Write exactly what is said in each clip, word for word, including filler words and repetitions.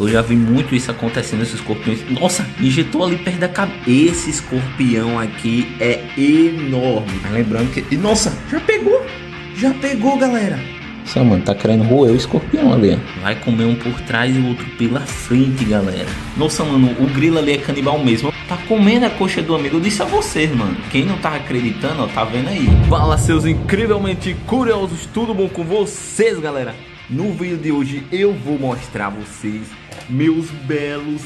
Eu já vi muito isso acontecendo, esses escorpiões. Nossa, injetou ali perto da cabeça. Esse escorpião aqui é enorme. Mas lembrando que... E nossa, já pegou. Já pegou, galera. Nossa, mano, tá querendo roer o escorpião ali. Vai comer um por trás e o outro pela frente, galera. Nossa, mano, o grilo ali é canibal mesmo. Tá comendo a coxa do amigo. Eu disse a vocês, mano. Quem não tava acreditando, ó, tá vendo aí. Fala, seus incrivelmente curiosos. Tudo bom com vocês, galera? No vídeo de hoje eu vou mostrar a vocês meus belos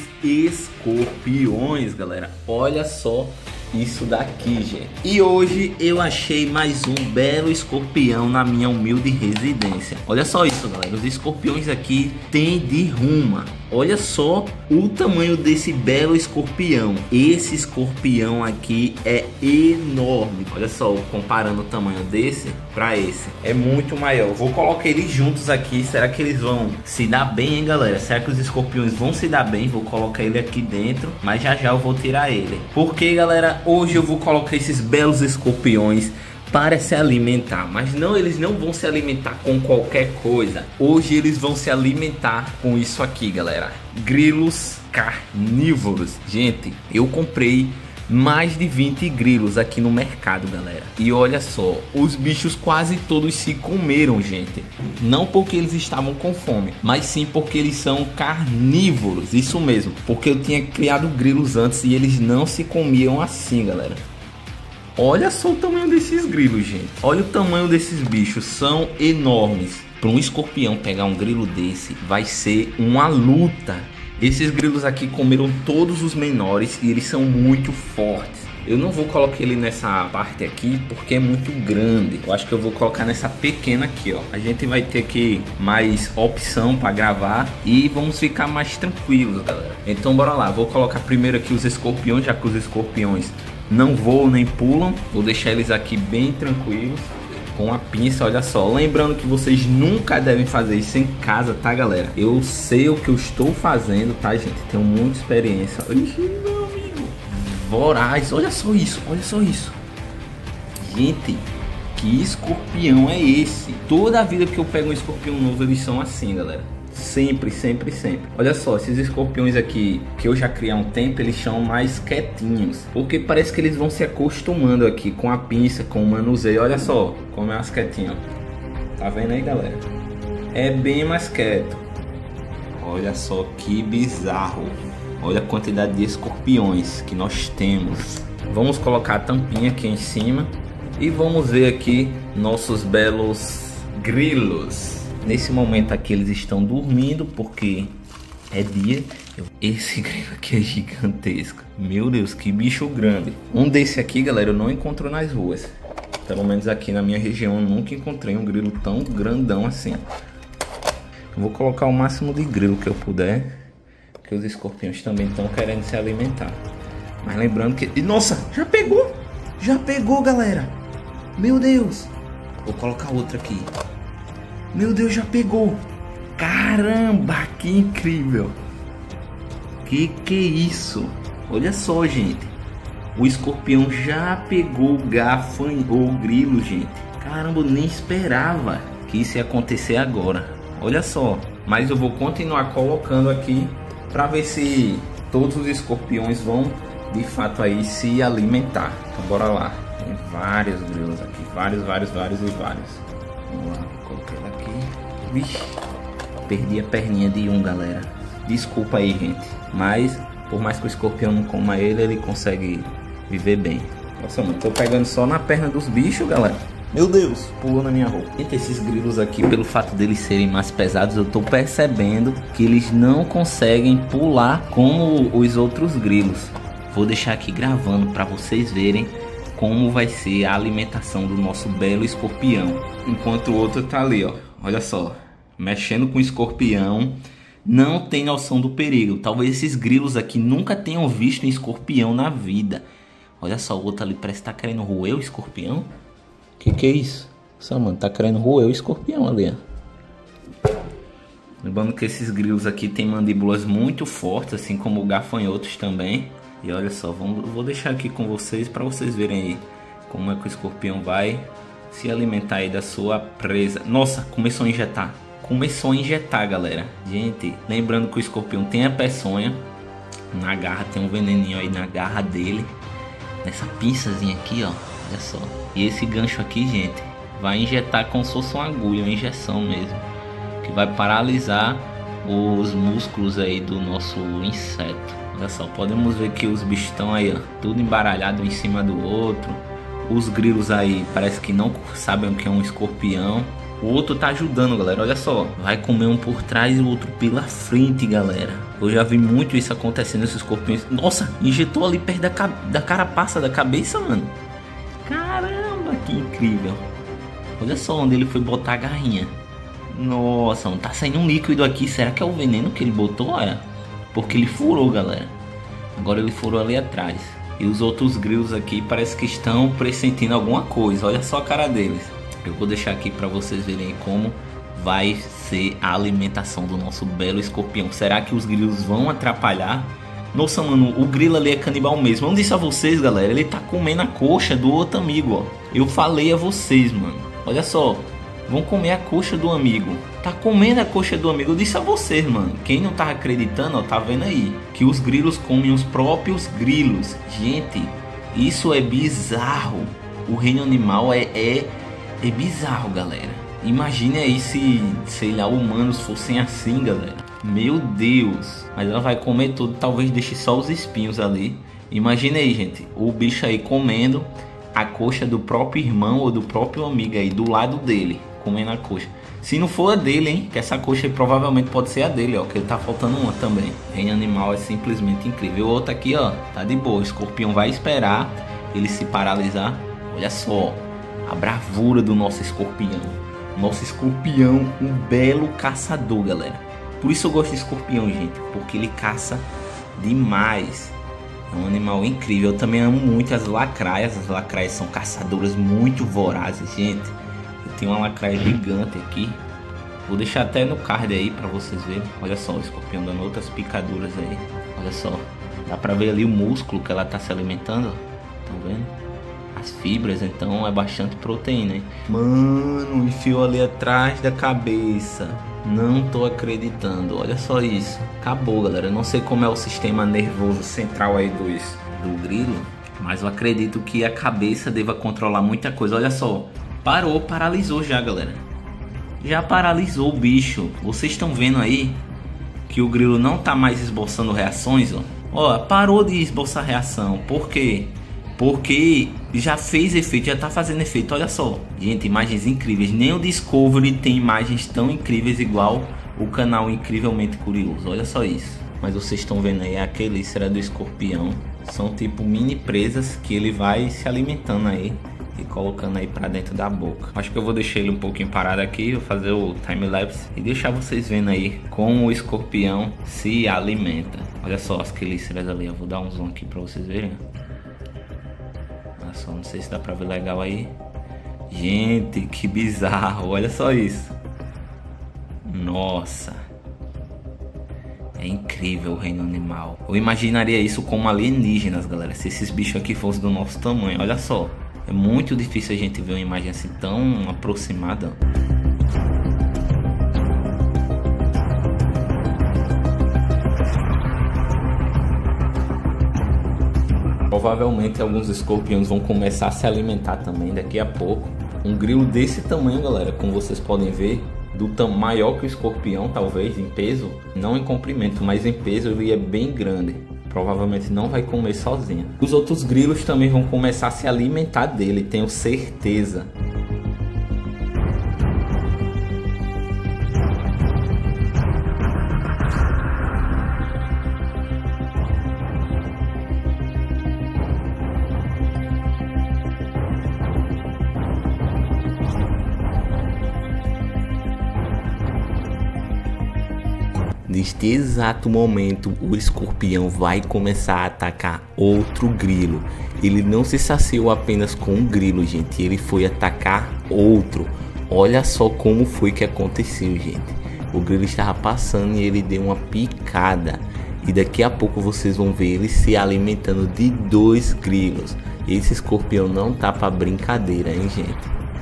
escorpiões, galera. Olha só isso daqui, gente. E hoje eu achei mais um belo escorpião na minha humilde residência. Olha só isso, galera. Os escorpiões aqui tem de ruma. Olha só o tamanho desse belo escorpião. Esse escorpião aqui é enorme. Olha só, comparando o tamanho desse para esse, é muito maior. Vou colocar eles juntos aqui. Será que eles vão se dar bem, hein, galera? Será que os escorpiões vão se dar bem? Vou colocar ele aqui dentro, mas já já eu vou tirar ele. Porque, galera, hoje eu vou colocar esses belos escorpiões para se alimentar, mas não, eles não vão se alimentar com qualquer coisa. Hoje eles vão se alimentar com isso aqui, galera. Grilos carnívoros. Gente, eu comprei mais de vinte grilos aqui no mercado, galera. E olha só, os bichos quase todos se comeram, gente. Não porque eles estavam com fome, mas sim porque eles são carnívoros. Isso mesmo, porque eu tinha criado grilos antes e eles não se comiam assim, galera. Olha só o tamanho desses grilos, gente. Olha o tamanho desses bichos, são enormes. Para um escorpião pegar um grilo desse, vai ser uma luta. Esses grilos aqui comeram todos os menores e eles são muito fortes. Eu não vou colocar ele nessa parte aqui porque é muito grande. Eu acho que eu vou colocar nessa pequena aqui, ó. A gente vai ter que mais opção para gravar e vamos ficar mais tranquilos, galera. Então bora lá. Vou colocar primeiro aqui os escorpiões, já que os escorpiões não voam nem pulam. Vou deixar eles aqui bem tranquilos com a pinça, olha só. Lembrando que vocês nunca devem fazer isso em casa, tá, galera? Eu sei o que eu estou fazendo, tá, gente? Tenho muita experiência. Ixi, meu amigo. Voraz, olha só isso, olha só isso. Gente, que escorpião é esse? Toda a vida que eu pego um escorpião novo, eles são assim, galera. Sempre, sempre, sempre. Olha só, esses escorpiões aqui que eu já criei há um tempo, eles são mais quietinhos, porque parece que eles vão se acostumando aqui com a pinça, com o manuseio. Olha só como é mais quietinho. Tá vendo aí, galera? É bem mais quieto. Olha só que bizarro. Olha a quantidade de escorpiões que nós temos. Vamos colocar a tampinha aqui em cima e vamos ver aqui nossos belos grilos. Nesse momento aqui eles estão dormindo porque é dia. Esse grilo aqui é gigantesco. Meu Deus, que bicho grande. Um desse aqui, galera, eu não encontro nas ruas. Pelo menos aqui na minha região eu nunca encontrei um grilo tão grandão assim. Eu vou colocar o máximo de grilo que eu puder, porque os escorpiões também estão querendo se alimentar. Mas lembrando que... E, nossa, já pegou! Já pegou, galera! Meu Deus! Vou colocar outra aqui. Meu Deus, já pegou! Caramba, que incrível! Que que é isso? Olha só, gente. O escorpião já pegou o gafanhoto, ou o grilo, gente. Caramba, eu nem esperava que isso ia acontecer agora. Olha só. Mas eu vou continuar colocando aqui para ver se todos os escorpiões vão de fato aí se alimentar. Então bora lá. Tem vários grilos aqui. Vários, vários, vários e vários. Vamos lá. Coloquei ele aqui. Vixe, perdi a perninha de um, galera. Desculpa aí, gente. Mas, por mais que o escorpião não coma ele, ele consegue viver bem. Nossa, mano, tô pegando só na perna dos bichos, galera. Meu Deus, pulou na minha roupa. Entre esses grilos aqui, pelo fato deles serem mais pesados, eu tô percebendo que eles não conseguem pular como os outros grilos. Vou deixar aqui gravando para vocês verem como vai ser a alimentação do nosso belo escorpião. Enquanto o outro tá ali, ó. Olha só, mexendo com o escorpião, não tem noção do perigo. Talvez esses grilos aqui nunca tenham visto um escorpião na vida. Olha só, o outro ali parece que tá querendo roer o escorpião. Que que é isso? Nossa, mano, tá querendo roer o escorpião ali, ó. Lembrando que esses grilos aqui têm mandíbulas muito fortes, assim como gafanhotos também. E olha só, vamos, vou deixar aqui com vocês para vocês verem aí como é que o escorpião vai se alimentar aí da sua presa. Nossa, começou a injetar. começou a injetar, galera. Gente, lembrando que o escorpião tem a peçonha na garra, tem um veneninho aí na garra dele, nessa pinçazinha aqui, ó, olha só. E esse gancho aqui, gente, vai injetar como se fosse uma agulha, uma injeção mesmo, que vai paralisar os músculos aí do nosso inseto. Olha só, podemos ver que os bichos estão aí, ó, tudo embaralhado em cima do outro. Os grilos aí parece que não sabem o que é um escorpião. O outro tá ajudando, galera, olha só. Vai comer um por trás e o outro pela frente, galera. Eu já vi muito isso acontecendo, esses escorpiões. Nossa, injetou ali perto da, da carapaça da cabeça, mano. Caramba, que incrível. Olha só onde ele foi botar a garrinha. Nossa, mano, tá saindo um líquido aqui. Será que é o veneno que ele botou? Olha, porque ele furou, galera. Agora ele furou ali atrás. E os outros grilos aqui parece que estão pressentindo alguma coisa. Olha só a cara deles. Eu vou deixar aqui para vocês verem como vai ser a alimentação do nosso belo escorpião. Será que os grilos vão atrapalhar? Nossa, mano, o grilo ali é canibal mesmo. Eu não disse a vocês, galera, ele tá comendo a coxa do outro amigo, ó. Eu falei a vocês, mano. Olha só, vão comer a coxa do amigo. Tá comendo a coxa do amigo. Eu disse a vocês, mano. Quem não tá acreditando, ó, tá vendo aí que os grilos comem os próprios grilos. Gente, isso é bizarro. O reino animal é... é... É bizarro, galera. Imagine aí se, sei lá, humanos fossem assim, galera. Meu Deus. Mas ela vai comer tudo. Talvez deixe só os espinhos ali. Imagine aí, gente. O bicho aí comendo a coxa do próprio irmão ou do próprio amigo aí, do lado dele. Comendo a coxa. Se não for a dele, hein? Que essa coxa aí provavelmente pode ser a dele, ó. Que ele tá faltando uma também. Reino animal é simplesmente incrível. O outro aqui, ó, tá de boa. O escorpião vai esperar ele se paralisar. Olha só a bravura do nosso escorpião. Nosso escorpião, um belo caçador, galera. Por isso eu gosto de escorpião, gente, porque ele caça demais. É um animal incrível. Eu também amo muito as lacraias. As lacraias são caçadoras muito vorazes, gente. Eu tenho uma lacraia gigante aqui. Vou deixar até no card aí pra vocês verem. Olha só, o escorpião dando outras picaduras aí. Olha só, dá pra ver ali o músculo que ela tá se alimentando. Estão vendo? As fibras, então é bastante proteína, hein? Mano, enfiou ali atrás da cabeça. Não tô acreditando, olha só isso. Acabou, galera. Eu não sei como é o sistema nervoso central aí dos, do grilo, mas eu acredito que a cabeça deva controlar muita coisa. Olha só, parou, paralisou já, galera. Já paralisou o bicho. Vocês estão vendo aí que o grilo não tá mais esboçando reações, ó. Ó, parou de esboçar reação. Por quê? Porque já fez efeito, já tá fazendo efeito. Olha só, gente, imagens incríveis. Nem o Discovery tem imagens tão incríveis igual o canal Incrivelmente Curioso. Olha só isso. Mas vocês estão vendo aí, a quelícera do escorpião. São tipo mini presas que ele vai se alimentando aí e colocando aí pra dentro da boca. Acho que eu vou deixar ele um pouquinho parado aqui. Vou fazer o time-lapse e deixar vocês vendo aí como o escorpião se alimenta. Olha só as quelíceras ali. Eu vou dar um zoom aqui pra vocês verem. Só não sei se dá pra ver legal aí. Gente, que bizarro. Olha só isso. Nossa, é incrível o reino animal. Eu imaginaria isso como alienígenas, galera, se esses bichos aqui fossem do nosso tamanho. Olha só, é muito difícil a gente ver uma imagem assim tão aproximada. Provavelmente alguns escorpiões vão começar a se alimentar também daqui a pouco. Um grilo desse tamanho, galera, como vocês podem ver, do tamanho maior que o escorpião, talvez em peso, não em comprimento, mas em peso ele é bem grande. Provavelmente não vai comer sozinho. Os outros grilos também vão começar a se alimentar dele, tenho certeza. Neste exato momento, o escorpião vai começar a atacar outro grilo. Ele não se saciou apenas com um grilo, gente. Ele foi atacar outro. Olha só como foi que aconteceu, gente. O grilo estava passando e ele deu uma picada. E daqui a pouco vocês vão ver ele se alimentando de dois grilos. Esse escorpião não tá para brincadeira, hein, gente?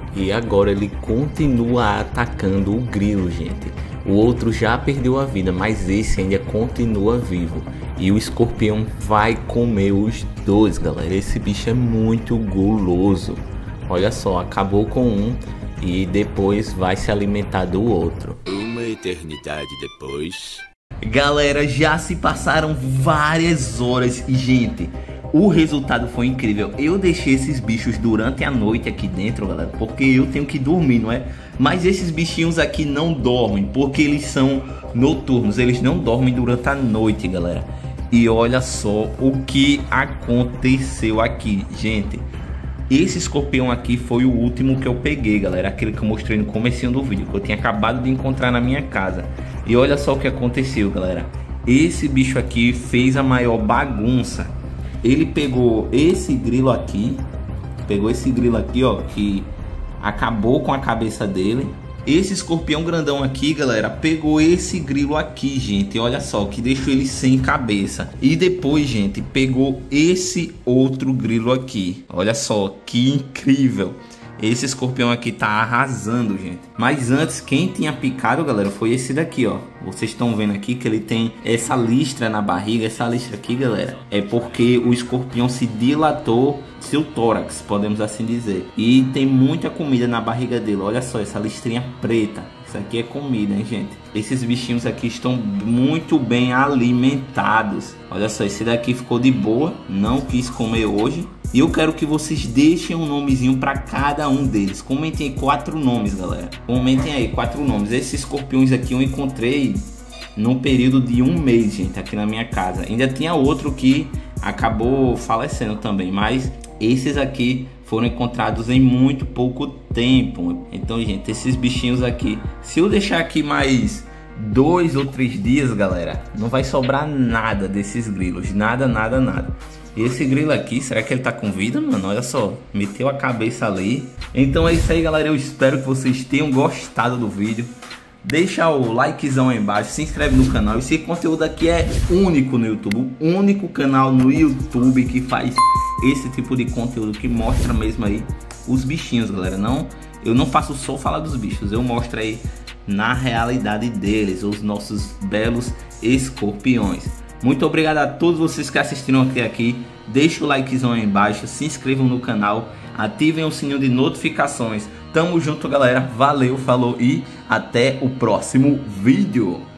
E agora ele continua atacando o grilo, gente. O outro já perdeu a vida, mas esse ainda continua vivo. E o escorpião vai comer os dois, galera. Esse bicho é muito guloso. Olha só, acabou com um e depois vai se alimentar do outro. Uma eternidade depois... Galera, já se passaram várias horas e, gente, o resultado foi incrível. Eu deixei esses bichos durante a noite aqui dentro, galera, porque eu tenho que dormir, não é? Mas esses bichinhos aqui não dormem, porque eles são noturnos. Eles não dormem durante a noite, galera. E olha só o que aconteceu aqui, gente. Esse escorpião aqui foi o último que eu peguei, galera. Aquele que eu mostrei no comecinho do vídeo, que eu tinha acabado de encontrar na minha casa. E olha só o que aconteceu, galera. Esse bicho aqui fez a maior bagunça. Ele pegou esse grilo aqui. Pegou esse grilo aqui, ó, que acabou com a cabeça dele. Esse escorpião grandão aqui, galera, pegou esse grilo aqui, gente. Olha só, que deixou ele sem cabeça. E depois, gente, pegou esse outro grilo aqui. Olha só, que incrível. Esse escorpião aqui tá arrasando, gente. Mas antes, quem tinha picado, galera, foi esse daqui, ó. Vocês estão vendo aqui que ele tem essa listra na barriga. Essa listra aqui, galera, é porque o escorpião se dilatou seu tórax, podemos assim dizer. E tem muita comida na barriga dele. Olha só, essa listrinha preta. Isso aqui é comida, hein, gente? Esses bichinhos aqui estão muito bem alimentados. Olha só, esse daqui ficou de boa. Não quis comer hoje. E eu quero que vocês deixem um nomezinho para cada um deles. Comentem aí quatro nomes, galera. Comentem aí quatro nomes. Esses escorpiões aqui eu encontrei num período de um mês, gente, aqui na minha casa. Ainda tinha outro que acabou falecendo também, mas esses aqui foram encontrados em muito pouco tempo. Então, gente, esses bichinhos aqui, se eu deixar aqui mais dois ou três dias, galera, não vai sobrar nada desses grilos. Nada, nada, nada. Esse grilo aqui, será que ele tá com vida, mano? Olha só, meteu a cabeça ali. Então é isso aí, galera. Eu espero que vocês tenham gostado do vídeo. Deixa o likezão aí embaixo, se inscreve no canal. Esse conteúdo aqui é único no YouTube. O único canal no YouTube que faz esse tipo de conteúdo, que mostra mesmo aí os bichinhos, galera. Não, eu não faço só falar dos bichos, eu mostro aí na realidade deles, os nossos belos escorpiões. Muito obrigado a todos vocês que assistiram até aqui. Deixa o likezão aí embaixo, se inscrevam no canal, ativem o sininho de notificações. Tamo junto, galera. Valeu, falou e até o próximo vídeo.